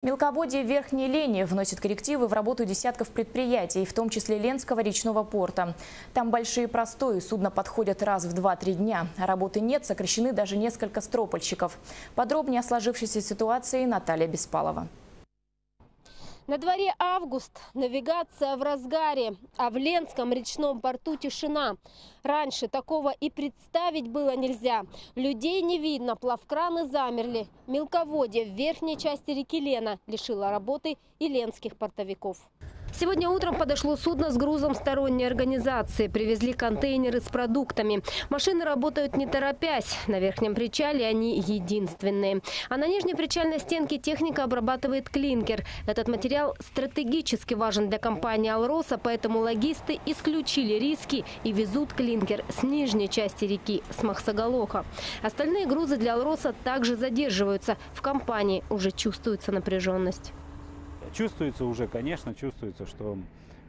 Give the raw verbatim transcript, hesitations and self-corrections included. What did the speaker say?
Мелководье Верхней Лени вносит коррективы в работу десятков предприятий, в том числе Ленского речного порта. Там большие простои, судно подходят раз в два-три дня. Работы нет, сокращены даже несколько стропольщиков. Подробнее о сложившейся ситуации Наталья Беспалова. На дворе август, навигация в разгаре, а в Ленском речном порту тишина. Раньше такого и представить было нельзя. Людей не видно, плавкраны замерли. Мелководье в верхней части реки Лена лишило работы и ленских портовиков. Сегодня утром подошло судно с грузом сторонней организации. Привезли контейнеры с продуктами. Машины работают не торопясь. На верхнем причале они единственные. А на нижней причальной стенке техника обрабатывает клинкер. Этот материал стратегически важен для компании «Алроса», поэтому логисты исключили риски и везут клинкер с нижней части реки, с Махсоголоха. Остальные грузы для «Алроса» также задерживаются. В компании уже чувствуется напряженность. Чувствуется уже, конечно, чувствуется, что